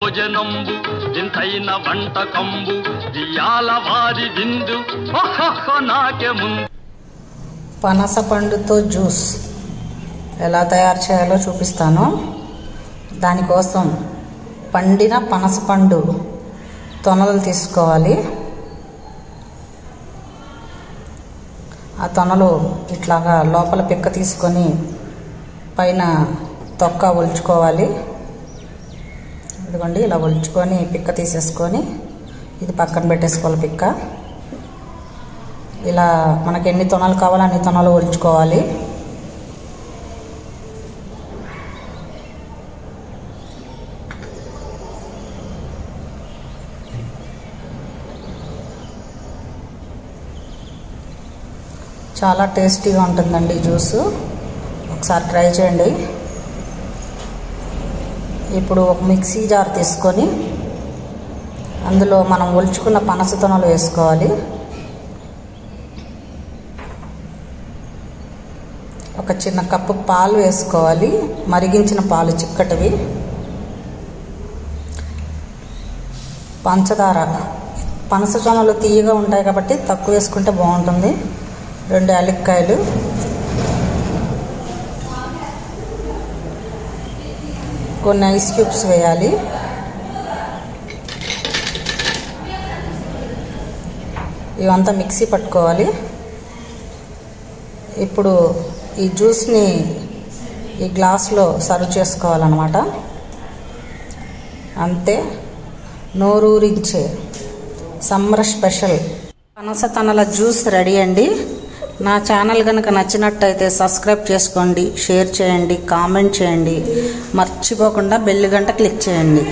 భోజనంబు ఇంతైన వంటకంబు దియాల వారి విందు నాకే ముందు. పనస పండుతో జ్యూస్ ఎలా తయారు చేయాలో చూపిస్తాను. దానికోసం పండిన పనస పండు తొనలు తీసుకోవాలి. ఆ తొనలు ఇట్లాగా లోపల పిక్క తీసుకొని పైన తొక్క ఒలుచుకోవాలి. ఇదిగోండి ఇలా ఒలుచుకొని పిక్క తీసేసుకొని ఇది పక్కన పెట్టేసుకోవాలి. పిక్క ఇలా మనకి ఎన్ని తొనలు కావాలో అన్ని తొనలు ఒలుచుకోవాలి. చాలా టేస్టీగా ఉంటుందండి జ్యూస్, ఒకసారి ట్రై చేయండి. ఇప్పుడు ఒక మిక్సీ జార్ తీసుకొని అందులో మనం ఒలుచుకున్న పనస తొనలు వేసుకోవాలి. ఒక చిన్న కప్పు పాలు వేసుకోవాలి, మరిగించిన పాలు చిక్కటివి. పంచదార, పనస తొనలు తీయగా ఉంటాయి కాబట్టి తక్కువ వేసుకుంటే బాగుంటుంది. 2 యాలక్కాయలు, కొన్ని ఐస్ క్యూబ్స్ వేయాలి. ఇవంతా మిక్సీ పట్టుకోవాలి. ఇప్పుడు ఈ జ్యూస్ని ఈ గ్లాస్లో సర్వ్ చేసుకోవాలన్నమాట. అంతే, నోరూరించే సమ్మర్ స్పెషల్ పనస తొనల జ్యూస్ రెడీ అండి. నా ఛానల్ కనుక నచ్చినట్టయితే సబ్స్క్రైబ్ చేసుకోండి, షేర్ చేయండి, కామెంట్ చేయండి, మర్చిపోకుండా బెల్ గంట క్లిక్ చేయండి.